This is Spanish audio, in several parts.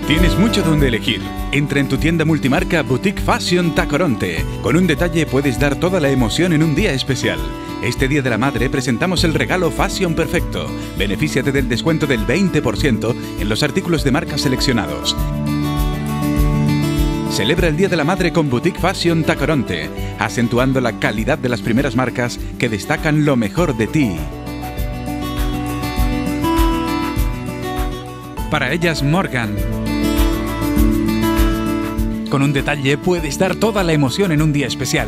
Tienes mucho donde elegir. Entra en tu tienda multimarca Boutique Fashion Tacoronte. Con un detalle puedes dar toda la emoción en un día especial. Este Día de la Madre presentamos el regalo Fashion Perfecto. Benefíciate del descuento del 20% en los artículos de marca seleccionados. Celebra el Día de la Madre con Boutique Fashion Tacoronte, acentuando la calidad de las primeras marcas que destacan lo mejor de ti. Para ellas, Morgan. Con un detalle puedes dar toda la emoción en un día especial.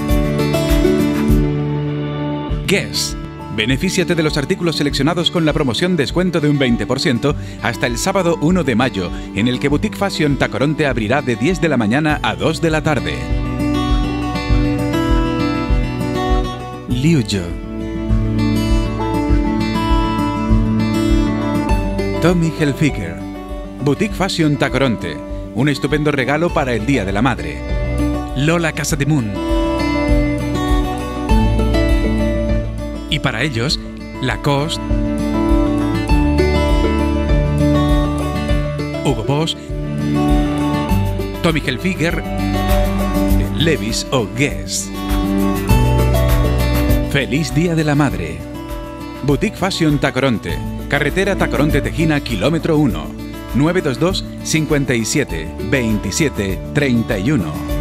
Guess. Benefíciate de los artículos seleccionados con la promoción descuento de un 20% hasta el sábado 1 de mayo, en el que Boutique Fashion Tacoronte abrirá de 10 de la mañana a 2 de la tarde. Liujo. Tommy Hilfiger. Boutique Fashion Tacoronte. Un estupendo regalo para el Día de la Madre. Lola Casademun. Y para ellos, Lacoste, Hugo Boss, Tommy Hilfiger, Levi's o Guess. ¡Feliz Día de la Madre! Boutique Fashion Tacoronte. Carretera Tacoronte Tejina, kilómetro 1. 922 57 27 31.